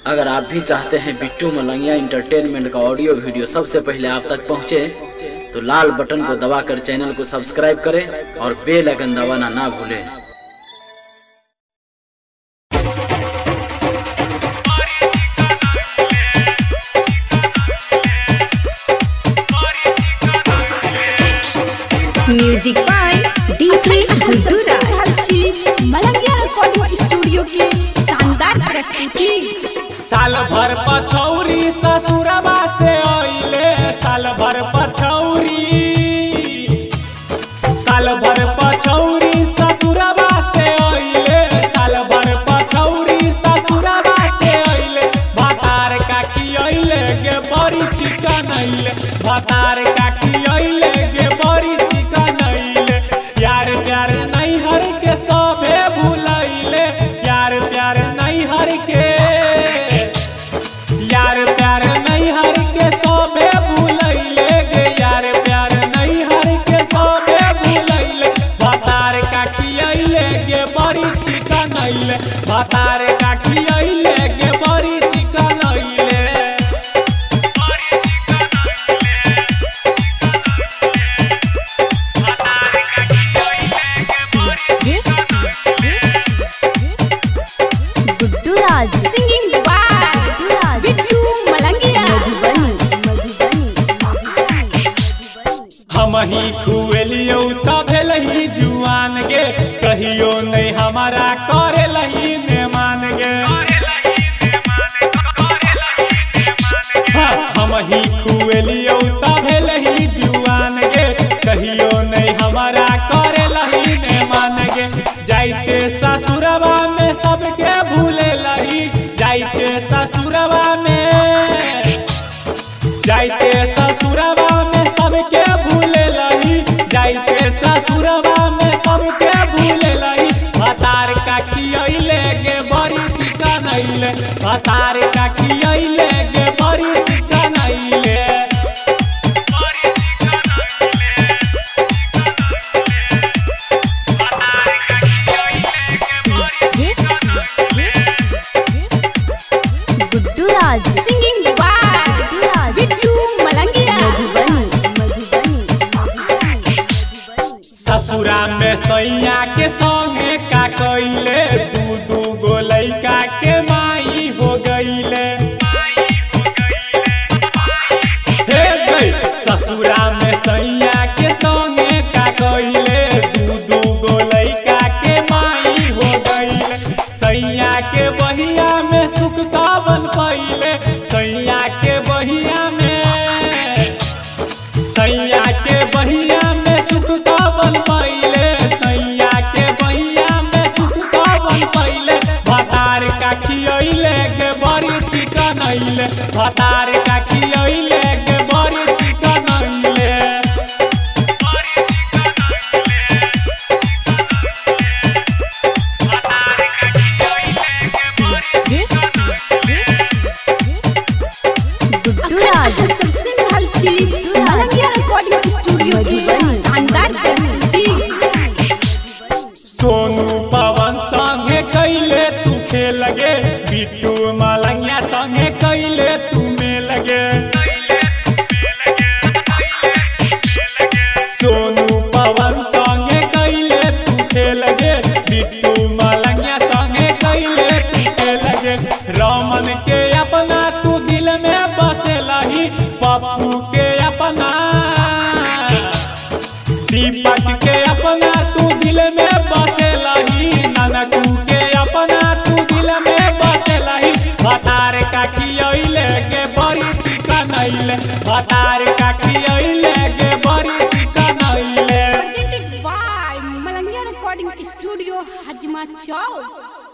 अगर आप भी चाहते हैं बिट्टू मलंगिया इंटरटेनमेंट का ऑडियो वीडियो सबसे पहले आप तक पहुंचे, तो लाल बटन को दबाकर चैनल को सब्सक्राइब करें और बेल आइकन दबाना ना भूलें। Music by DJ Guddu Raj. Malangiya recording studio के शानदार प्रस्तुति। साल भर पछौरी ससुरबा से आइले, साल भर पछौरी, साल भर पछौरी ससुरबा से आइले, साल भर पछौरी ससुरबा से आइले। भातार काकी आइले गे बड़ी चिकन आइले, भातार काकी आइले गे बड़ी चिकन आइले। प्यार प्यार नहीं हर के सबे भुलाइले, प्यार प्यार नहीं हर के, यार प्यार नहीं हर के सबे भुलाइले गे, यार प्यार नहीं हर के सबे भुलाइले। भातार काकी आइले गे बड़ी चिकन आइले, भातार काकी आइले गे बड़ी चिकन आइले। Guddu Raj singing by Bittu Malangiya. हम ही खुएलियो तभेल ही जुआन गे, कहियो नहीं हमारा करे लही ने मान गे। हम ही खुएलियो तभेल ही जुआन गे, कहियो नहीं हमारा करे लही ने मान गे। जाइते ससुरबा में सबके भूले लही, जाइते ससुरबा में, जाइते ससुरबा में सबके भूले लही, जाइते ससुरबा में सबके भूले लही। भातार काकी आइले गे बड़ी चिकन आइले, भातार काकी आइले गे बड़ी चिकन आइले। Guddu Raj singing by Bittu Malangiya. ससुरा में सैया के संगे का कइले, दू दू गो लइका के माई हो गइले। हे गई ससुरा में सैया के संगे का कइले, दू दू गो लइका के माई हो गइले। सैया के बहिया में सुख का बन पइले, सैया के बहिया में, सैया के बहिया में सुख का बन पइले, सैया के बहिया में सुख का बन पइले। भातार काकी आइले गे बड़ी चिकन आइले, भातार काकी आइले गे बड़ी चिकन आइले। गुड्डू राज सबसे मलंगिया रिकॉर्डिंग स्टूडियो के शानदार प्रस्तुति। सोनू पवन संगे कैले तू खेल गे, बिट्टू मलंगिया संगे कैले तू मेल गे। सोनू पवन संगे कैले तू खेल गे, बिट्टू मलंगिया संगे कैले तू खेल गे। रमन के अपना तू दिल में बसे लही, पप्पू के अपना, दीपक के अपना तू दिल में बसे लही, नानकू के अपना तू दिल में बसे लही। भातार काकी आइले गे बड़ी चिकन आइले, भातार काकी आइले गे बड़ी चिकन आइले। Presented by Malangiya recording studio Hajma Chowk.